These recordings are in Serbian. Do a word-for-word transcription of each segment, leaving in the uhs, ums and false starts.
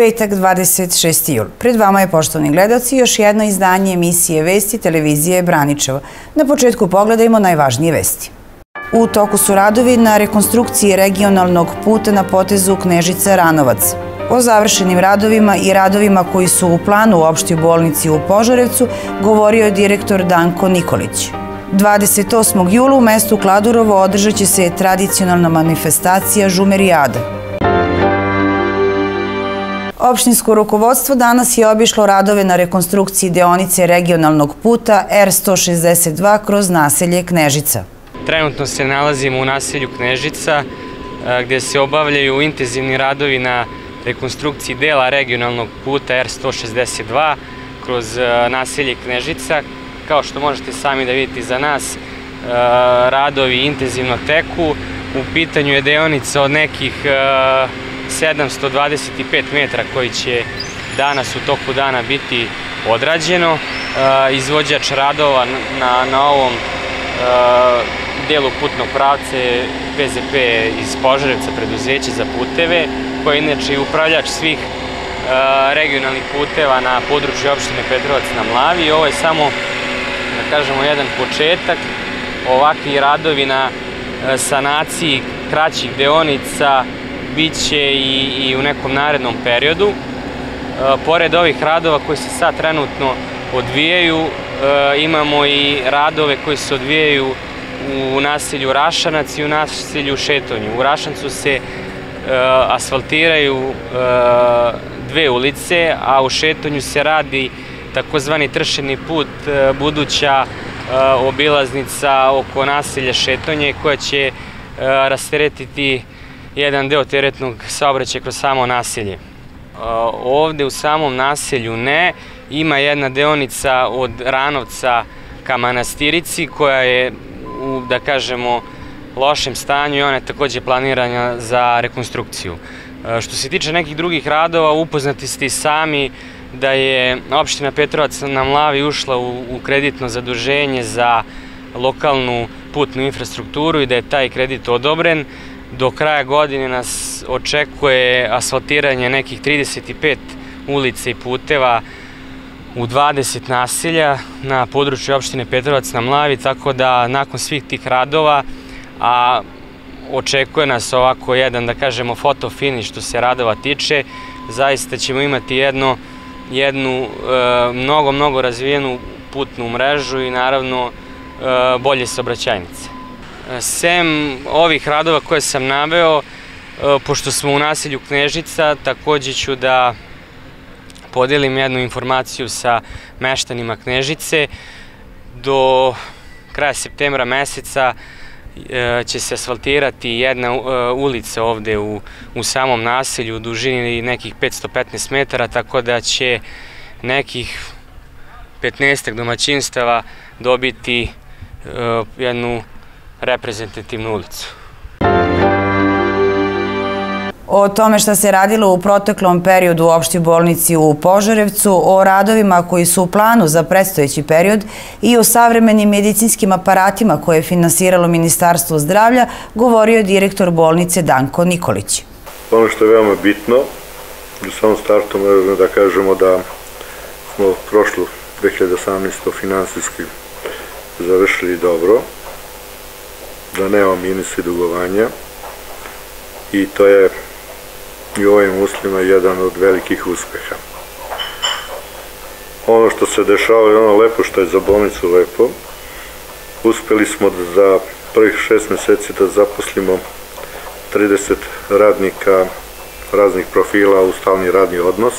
Petak, dvadeset šesti jul. Pred vama je, poštovani gledaoci, još jedno izdanje emisije Vesti televizije Braničevo. Na početku pogledajmo najvažnije vesti. U toku su radovi na rekonstrukciji regionalnog puta na potezu Knežica-Ranovac. O završenim radovima i radovima koji su u planu u opštoj bolnici u Požarevcu govorio je direktor Danko Nikolić. dvadeset osmog jula u mestu Kladurovo održat će se tradicionalna manifestacija Žumerijada. Opštinsko rukovodstvo danas je obišlo radove na rekonstrukciji deonice regionalnog puta R sto šezdeset dva kroz naselje Knežica. Trenutno se nalazimo u naselju Knežica gdje se obavljaju intenzivni radovi na rekonstrukciji dela regionalnog puta R sto šezdeset dva kroz naselje Knežica. Kao što možete sami da vidite za nas, radovi intenzivno teku. U pitanju je deonica od nekih sedamsto dvadeset pet metara koji će danas u toku dana biti odrađeno. Izvođač radova na, na ovom delu putnog pravca je P Z P iz Požarevca, preduzeće za puteve, koji je inače i upravljač svih regionalnih puteva na području opštine Petrovac na Mlavi. Ovo je samo, da kažemo, jedan početak. Ovakvi radovi na sanaciji kraćih deonica biće i, i u nekom narednom periodu. E, pored ovih radova koji se sad trenutno odvijaju, e, imamo i radove koji se odvijaju u naselju Rašanac i u naselju Šetonju. U Rašancu se e, asfaltiraju e, dve ulice, a u Šetonju se radi takozvani tršeni put, e, buduća e, obilaznica oko naselja Šetonje koja će e, rasteretiti jedan deo teretnog saobraćaja kroz samo naselje. Ovde u samom naselju ne, ima jedna deonica od Ranovca ka Manastirici koja je u, da kažemo, lošem stanju i ona je takođe planirana za rekonstrukciju. Što se tiče nekih drugih radova, upoznati ste i sami da je opština Petrovac na Mlavi ušla u, u kreditno zaduženje za lokalnu putnu infrastrukturu i da je taj kredit odobren. Do kraja godine nas očekuje asfaltiranje nekih trideset pet ulica i puteva u dvadeset naselja na području opštine Petrovac na Mlavi, tako da nakon svih tih radova, a očekuje nas ovako jedan, da kažemo, foto finiš što se radova tiče, zaista ćemo imati jedno, jednu e, mnogo, mnogo razvijenu putnu mrežu i naravno e, bolje saobraćajnice. Sem ovih radova koje sam naveo, pošto smo u naselju Knežica, takođe ću da podelim jednu informaciju sa meštanima Knežice. Do kraja septembra meseca će se asfaltirati jedna ulica ovde u, u samom naselju u dužini nekih petsto petnaest metara, tako da će nekih petnaestak domaćinstava dobiti jednu reprezentativnu ulicu. O tome šta se radilo u proteklom periodu u opštoj bolnici u Požarevcu, o radovima koji su u planu za predstojeći period i o savremenim medicinskim aparatima koje je finansiralo Ministarstvo zdravlja, govorio je direktor bolnice Danko Nikolić. Ono što je veoma bitno, u samom startu možemo da kažemo da smo prošlu dve hiljade osamnaestu finansijski završili dobro, da nema minusa i dugovanja i to je i u ovim uslovima jedan od velikih uspeha. Ono što se dešava i ono lepo što je za bolnicu lepo, uspeli smo da za prvih šest meseci da zaposlimo trideset radnika raznih profila u stalni radni odnos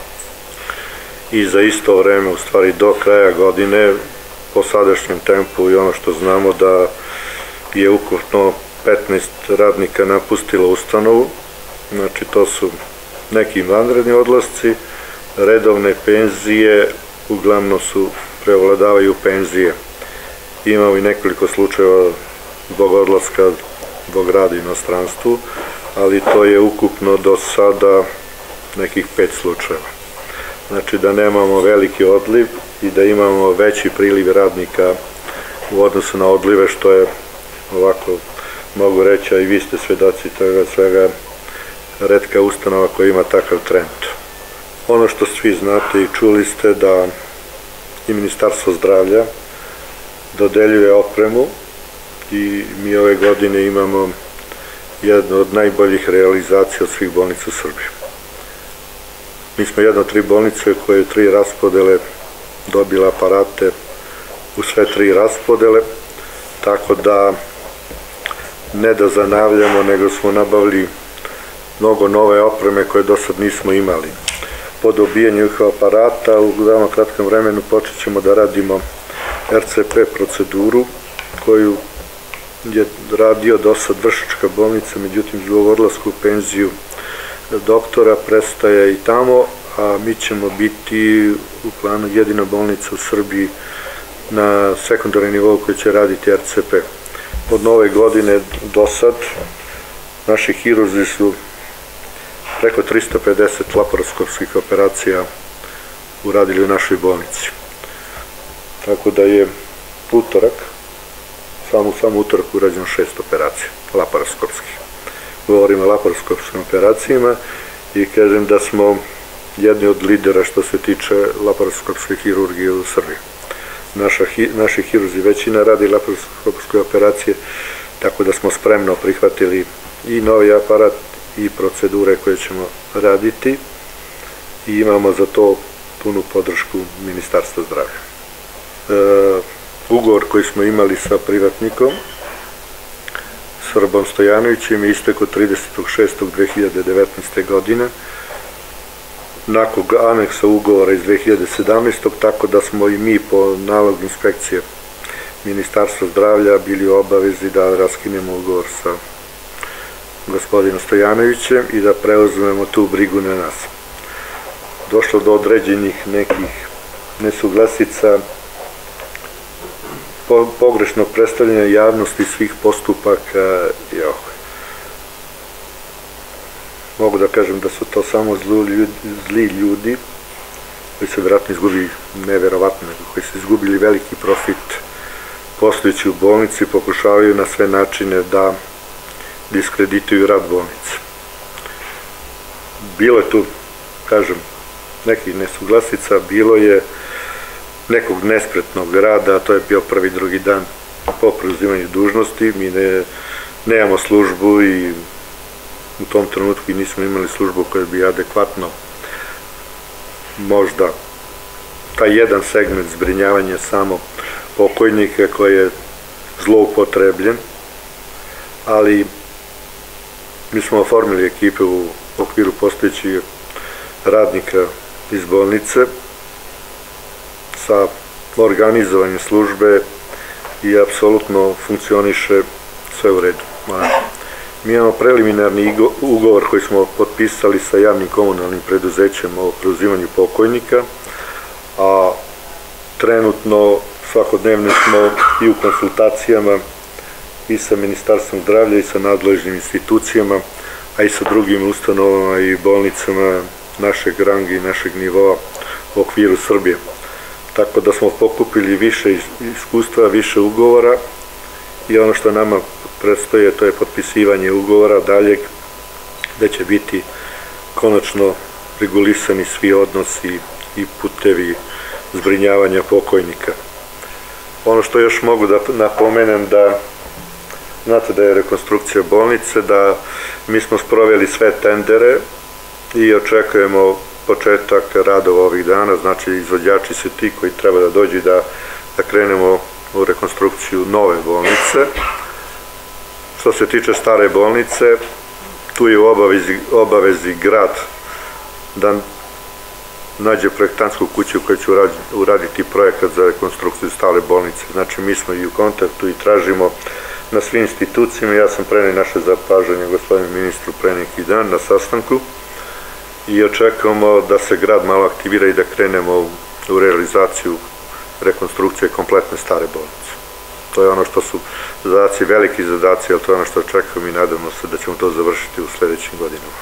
i za isto vreme, u stvari do kraja godine, po sadašnjem tempu i ono što znamo da je ukupno petnaest radnika napustilo ustanovu, znači to su neki vanredni odlasci, redovne penzije, uglavnom su preovladavaju penzije. Imamo i nekoliko slučajeva zbog odlaska, zbog rada u inostranstvu, ali to je ukupno do sada nekih pet slučajeva. Znači da nemamo veliki odliv i da imamo veći priliv radnika u odnosu na odlive, što je ovako mogu reći, a i vi ste svedoci toga svega, retka ustanova koja ima takav trend. Ono što svi znate i čuli ste da i Ministarstvo zdravlja dodeljuje opremu i mi ove godine imamo jednu od najboljih realizacija od svih bolnica u Srbiji. Mi smo jedna od tri bolnice koje u tri raspodele dobila aparate u sve tri raspodele, tako da ne da zanavljamo, nego smo nabavili mnogo nove opreme koje do sad nismo imali. Po dobijanju aparata u veoma kratkom vremenu počet ćemo da radimo R C P proceduru koju je radio do sad Vršačka bolnica, međutim zbog odlaska u penziju doktora prestaje i tamo, a mi ćemo biti u planu jedina bolnica u Srbiji na sekundarnom nivou koji će raditi R C P. Od nove godine do sad naši hirurzi su preko trista pedeset laparoskopskih operacija uradili u našoj bolnici. Tako da je utorak, samo samo utorak urađeno šest operacija laparoskopskih. Govorimo o laparoskopskim operacijama i kažem da smo jedni od lidera što se tiče laparoskopske hirurgije u Srbiji. Naši hirurzi većina radi laparoskopske operacije, tako da smo spremno prihvatili i novi aparat i procedure koje ćemo raditi i imamo za to punu podršku Ministarstva zdravlja. E, ugovor koji smo imali sa privatnikom, Srbom Stojanovićem, je istekao tridesetog šestog dve hiljade devetnaeste. godine, nakon aneksa ugovora iz dve hiljade sedamnaeste. tako da smo i mi po nalogu inspekcije Ministarstva zdravlja bili u obavezi da raskinemo ugovor sa gospodinom Stojanovićem i da preuzmemo tu brigu na nas. Došlo do određenih nekih nesuglasica, pogrešnog predstavljanja javnosti svih postupaka. Mogu da kažem da su to samo zli ljudi koji se vjerojatno izgubili, neverovatno, koji su izgubili veliki profit poslujući u bolnici i pokušavaju na sve načine da diskredituju rad bolnice. Bilo je tu, kažem, nekih nesuglasica, bilo je nekog nespretnog rada, a to je bio prvi, drugi dan po preuzimanju dužnosti. Mi nemamo službu i u tom trenutku nismo imali službu koja bi adekvatno možda taj jedan segment zbrinjavanja samo pokojnika koji je zloupotrebljen, ali mi smo oformili ekipe u okviru postojećih radnika iz bolnice sa organizovanjem službe i apsolutno funkcioniše sve u redu. Mi imamo preliminarni ugovor koji smo potpisali sa javnim komunalnim preduzećem o preuzimanju pokojnika, a trenutno svakodnevno smo i u konsultacijama i sa Ministarstvom zdravlja i sa nadležnim institucijama, a i sa drugim ustanovama i bolnicama našeg ranga i našeg nivoa u okviru Srbije. Tako da smo pokupili više iskustva, više ugovora i ono što nama predstoje, to je potpisivanje ugovora daljeg, gde će biti konačno regulisani svi odnosi i putevi zbrinjavanja pokojnika. Ono što još mogu da napomenem, da znate da je rekonstrukcija bolnice, da mi smo sproveli sve tendere i očekujemo početak radova ovih dana, znači izvođači su ti koji treba da dođu da krenemo u rekonstrukciju nove bolnice. Što se tiče stare bolnice, tu je u obavezi grad da nađe projektantsku kuću koja će uraditi projekat za rekonstrukciju stare bolnice. Znači mi smo i u kontaktu i tražimo na svim institucijama. Ja sam preneo naše zapažanje gospodinu ministru pre neki dan na sastanku i očekujemo da se grad malo aktivira i da krenemo u realizaciju rekonstrukcije kompletne stare bolnice. To je ono što su zadaci, veliki zadaci, ali to je ono što očekujemo i nadamo se da ćemo to završiti u sledećim godinama.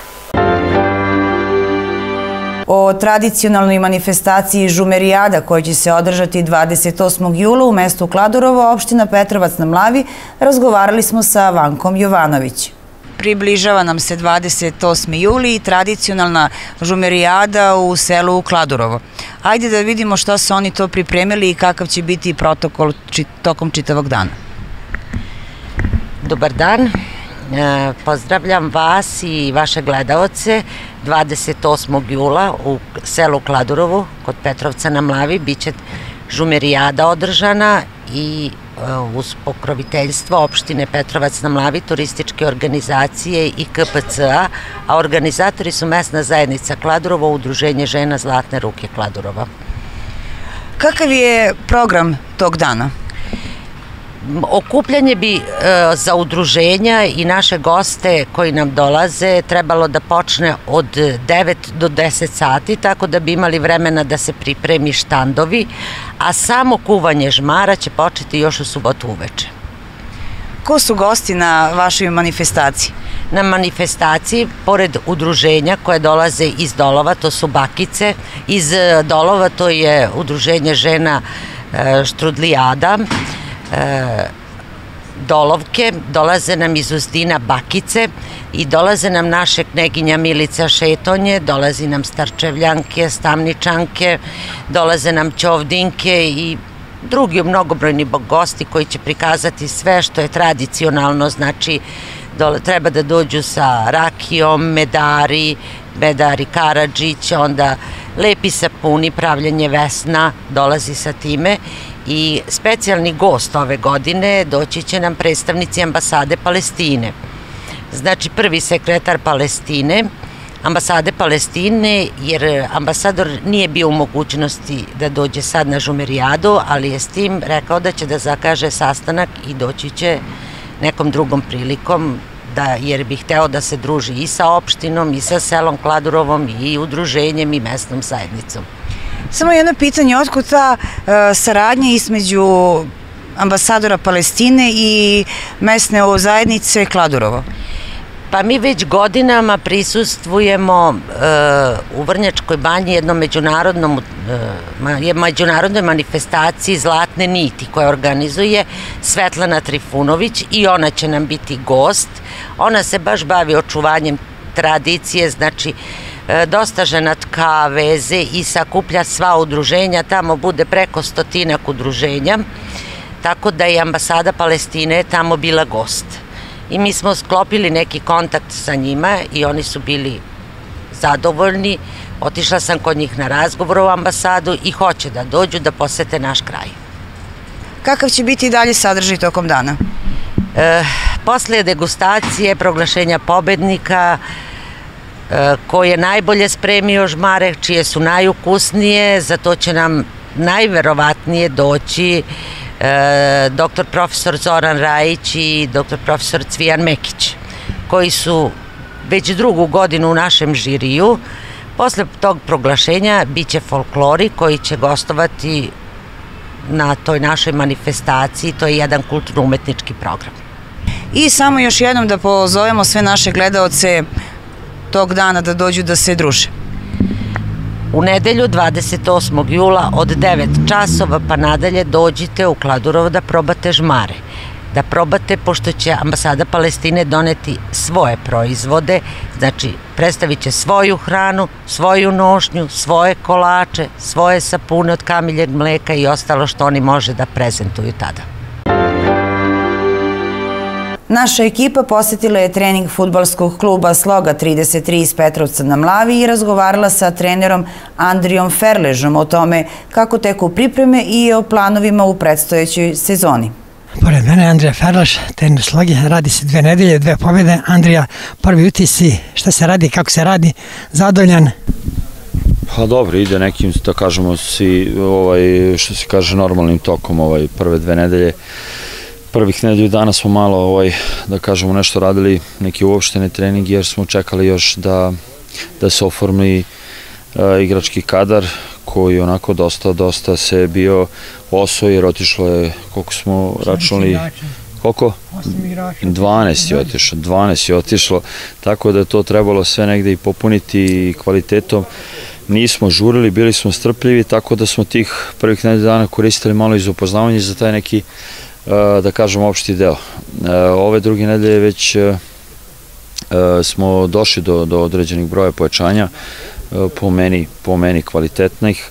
O tradicionalnoj manifestaciji Žumerijada koja će se održati dvadeset osmog jula u mestu Kladorovo, opština Petrovac na Mlavi, razgovarali smo sa Vankom Jovanović. Približava nam se dvadeset osmi juli i tradicionalna žumerijada u selu Kladurovo. Ajde da vidimo šta su oni to pripremili i kakav će biti protokol tokom čitavog dana. Dobar dan, pozdravljam vas i vaše gledaoce. dvadeset osmog jula u selu Kladurovu kod Petrovca na Mlavi biće žumerijada održana i uz pokroviteljstvo opštine Petrovac na Mlavi, turističke organizacije i K P C A, a organizatori su mesna zajednica Kladurovo, Udruženje žena Zlatne ruke Kladurova. Kakav je program tog dana? Okupljanje bi za udruženja i naše goste koji nam dolaze trebalo da počne od devet do deset sati, tako da bi imali vremena da se pripremi štandovi, a samo kuvanje žmara će početi još u subotu uveče. Ko su gosti na vašoj manifestaciji? Na manifestaciji, pored udruženja koje dolaze iz Dolova, to su bakice, iz Dolova to je udruženje žena Štrudlijada, Dolovke, dolaze nam iz Uzdina bakice i dolaze nam naše kneginja Milica Šetonje, dolazi nam Starčevljanke, Stamničanke, dolaze nam Ćovdinke i drugi mnogobrojni gosti koji će prikazati sve što je tradicionalno, znači treba da dođu sa rakijom, medari, medari Karadžić, onda lepi sapuni, pravljenje vesna, dolazi sa time. I specijalni gost ove godine doći će nam predstavnici ambasade Palestine. Znači prvi sekretar Palestine, ambasade Palestine, jer ambasador nije bio u mogućnosti da dođe sad na žumerijadu, ali je s tim rekao da će da zakaže sastanak i doći će nekom drugom prilikom, jer bi hteo da se druži i sa opštinom, i sa selom Kladurovom, i udruženjem, i mesnom zajednicom. Samo jedno pitanje, otkud ta saradnja između ambasadora Palestine i mesne zajednice Kladurovo? Pa mi već godinama prisustvujemo u Vrnjačkoj banji jednom međunarodnoj manifestaciji Zlatne niti koja organizuje Svetlana Trifunović i ona će nam biti gost. Ona se baš bavi očuvanjem tradicije, znači dosta žena tka, veze i sakuplja sva udruženja, tamo bude preko stotinak udruženja, tako da je ambasada Palestine tamo bila gost. I mi smo sklopili neki kontakt sa njima i oni su bili zadovoljni. Otišla sam kod njih na razgovor u ambasadu i hoće da dođu da posete naš kraj. Kakav će biti dalje sadržaj tokom dana? Posle degustacije, proglašenja pobednika, ko je najbolje spremio žmare, čije su najukusnije, za to će nam najverovatnije doći doktor profesor Zoran Rajić i doktor profesor Cvijan Mekić, koji su već drugu godinu u našem žiriju. Posle tog proglašenja biće folklori koji će gostovati na toj našoj manifestaciji, to je jedan kulturno-umetnički program. I samo još jednom da pozovemo sve naše gledaoce tog dana da dođu da se druže. U nedelju dvadeset osmog jula od devet časova pa nadalje dođite u Kladurovo da probate žmare. Da probate, pošto će ambasada Palestine doneti svoje proizvode, znači predstavit će svoju hranu, svoju nošnju, svoje kolače, svoje sapune od kamiljeg mleka i ostalo što oni može da prezentuju tada. Naša ekipa posjetila je trening fudbalskog kluba Sloga trideset tri iz Petrovca na Mlavi i razgovarala sa trenerom Andrijom Ferležom o tome kako teku pripreme i o planovima u predstojećoj sezoni. Pored mene je Andrija Ferlež, trener Slogi, radi se dve nedelje, dve pobjede. Andrija, prvi utisci, šta se radi, kako se radi, zadovoljan? Pa dobro, ide nekim, da kažemo, što se kaže, normalnim tokom prve dve nedelje. Prvih nedelju dana smo malo, da kažemo, nešto radili, neki uopštene treningi, jer smo čekali još da se oformi igrački kadar, koji onako dosta, dosta se bio osvoj, jer otišlo je, koliko smo računali, koliko? dvanaest je otišlo, dvanaest je otišlo, tako da je to trebalo sve negde i popuniti kvalitetom. Nismo žurili, bili smo strpljivi, tako da smo tih prvih nedelju dana koristili malo iz upoznavanja za taj neki, da kažem, opšti deo. Ove druge nedelje već smo došli do, do određenih broja pojačanja, po meni, po meni kvalitetnih.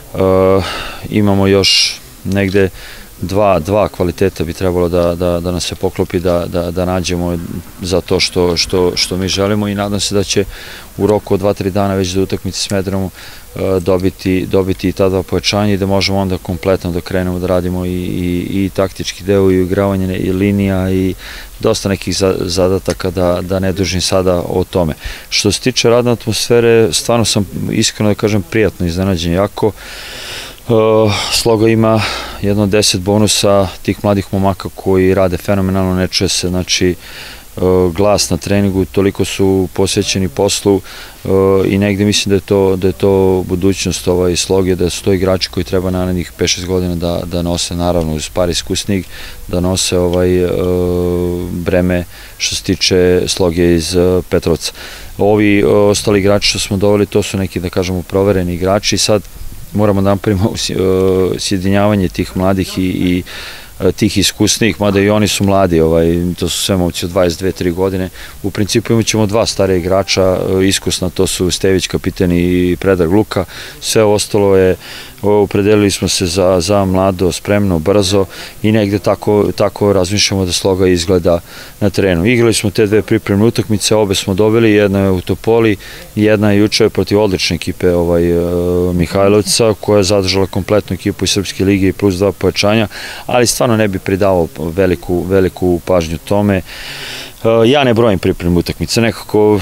Imamo još negde Dva, dva kvaliteta bi trebalo da, da, da nas se poklopi, da, da, da nađemo za to što, što, što mi želimo i nadam se da će u roku od dva tri dana već za utakmice s Smederevom dobiti, dobiti i ta dva pojačanja i da možemo onda kompletno da krenemo da radimo i, i, i taktički deo i igravanje i linija i dosta nekih zadataka da, da ne dužim sada o tome. Što se tiče radne atmosfere, stvarno sam iskreno da kažem prijatno iznenađen jako. Sloga ima jedno deset bonusa tih mladih momaka koji rade fenomenalno, ne čuje se, znači glas na treningu, toliko su posvećeni poslu i negde mislim da je to, da je to budućnost ovaj Sloge, da su to igrači koji treba narednih pet šest godina da, da nose, naravno uz par iskusnih, da nose ovaj breme što se tiče Sloge iz Petrovca. Ovi ostali igrači što smo doveli, to su neki, da kažemo, provereni igrači i sad moramo da napravimo sjedinjavanje tih mladih i, i tih iskusnih, mada i oni su mladi, ovaj, to su sve momci od dvadeset dve tri godine. U principu imat ćemo dva stare igrača, iskusna, to su Stević, kapiten i Predrag Luka. Sve ostalo je, opredelili smo se za, za mlado, spremno, brzo i negde tako, tako razmišljamo da Sloga izgleda na terenu. Igrali smo te dve pripremne utakmice, obe smo dobili, jedna je u Topoli, jedna je juče protiv odlične ekipe ovaj, Mihajlovca, koja je zadržala kompletnu ekipu iz Srpske lige i plus dva pojačanja, ali stvarno ne bi pridavao veliku, veliku pažnju tome. Ja ne brojim pripremne utakmice, nekako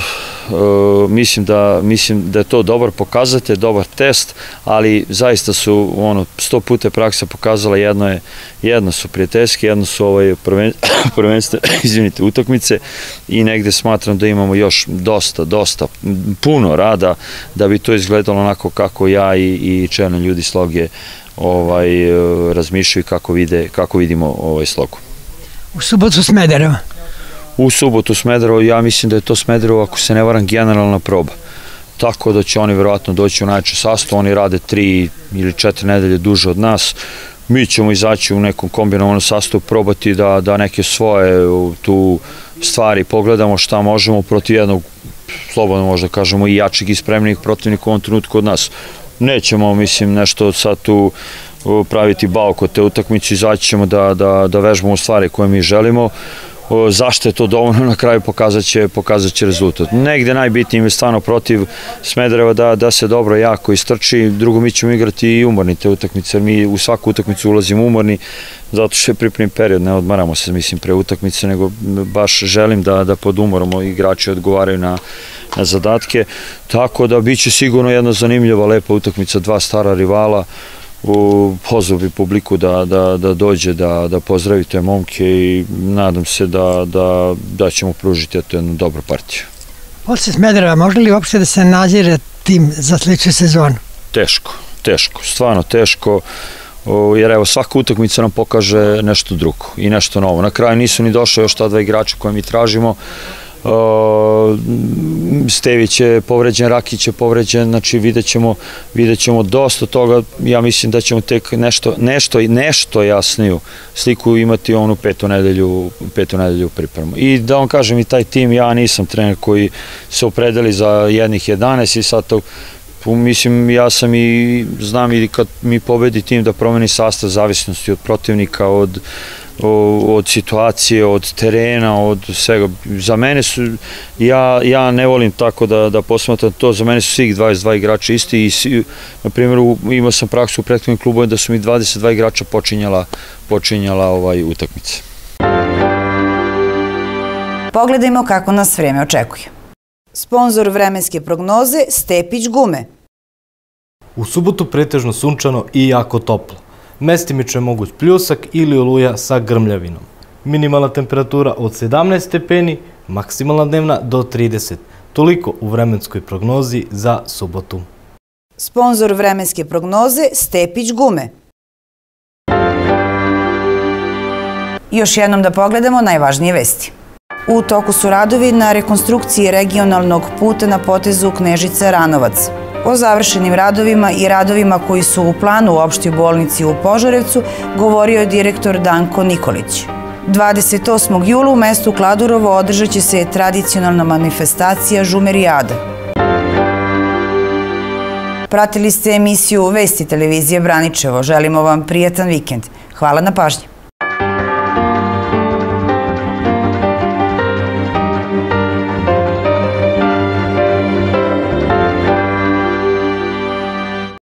mislim da, mislim da je to dobar pokazatelj, dobar test, ali zaista su ono, sto puta praksa pokazala, jedno, je, jedno su prijateljske, jedno su ovaj prvenstvo, izvinite, utakmice i negde smatram da imamo još dosta, dosta, puno rada da bi to izgledalo onako kako ja i, i čelni ljudi Sloge ovaj, razmišljaju kako, vide, kako vidimo ovaj Slogu. U subotu Smederevo. U subotu Smederevo, ja mislim da je to Smederevo, ako se ne varam, generalna proba. Tako da će oni verovatno doći u najjači sastav, oni rade tri ili četiri nedelje duže od nas. Mi ćemo izaći u nekom kombinovanom sastavu, probati da, da neke svoje tu stvari pogledamo šta možemo protiv jednog, slobodno možda kažemo, i jačih i spremnih protivnika u ovom trenutku od nas. Nećemo, mislim, nešto sad tu praviti bauk od te utakmice, izaći ćemo da, da, da vežbamo stvari koje mi želimo. Zašto je to dovoljno, na kraju pokazat će, pokazat će rezultat. Negde najbitnije je stvarno protiv Smedereva da, da se dobro jako istrči, drugo mi ćemo igrati i umorni te utakmice, jer mi u svaku utakmicu ulazimo umorni, zato što je pripremni period, ne odmaramo se, mislim, pre utakmice, nego baš želim da, da pod umorom igrači odgovaraju na, na zadatke, tako da bit će sigurno jedna zanimljiva, lepa utakmica, dva stara rivala. Pozvao bi publiku da, da, da dođe, da, da pozdravi te momke i nadam se da, da, da ćemo pružiti jednu dobru partiju. Posle Smedereva, može li uopšte da se nazire tim za sledeću sezonu? Teško, teško, stvarno teško, jer evo svaka utakmica nam pokaže nešto drugo i nešto novo. Na kraju nisu ni došli još ta dva igrača koje mi tražimo. Stević je povređen, Rakić je povređen, znači vidjet ćemo, vidjet ćemo dosta toga, ja mislim da ćemo tek nešto, nešto, nešto jasniju sliku imati onu petu nedelju, petu nedelju pripremu. I da vam kažem i taj tim, ja nisam trener koji se opredeli za jednih jedanaest i sad to, mislim, ja sam i, znam i kad mi pobedi tim da promeni sastav zavisnosti od protivnika, od od situacije, od terena, od svega. Za mene su, ja, ja ne volim tako da, da posmatram to, za mene su svih dvadeset dva igrača isti i, svi, na primjer, imao sam praksu u prethodnim klubovima da su mi dvadeset dva igrača počinjala, počinjala ovaj, utakmice. Pogledajmo kako nas vreme očekuje. Sponzor vremenske prognoze Stepić gume. U subotu pretežno sunčano i jako toplo. Mestimično je moguć pljusak ili oluja sa grmljavinom. Minimalna temperatura od sedamnaest stepeni, maksimalna dnevna do trideset. Toliko u vremenskoj prognozi za subotu. Sponzor vremenske prognoze Stepić gume. Još jednom da pogledamo najvažnije vesti. U toku su radovi na rekonstrukciji regionalnog puta na potezu Knežica-Ranovac. O završenim radovima i radovima koji su u planu u opštoj bolnici u Požarevcu govorio je direktor Danko Nikolić. dvadeset osmog jula u mestu Kladurovo održat će se tradicionalna manifestacija Žumerijada. Pratili ste emisiju Vesti televizije Braničevo. Želimo vam prijatan vikend. Hvala na pažnji.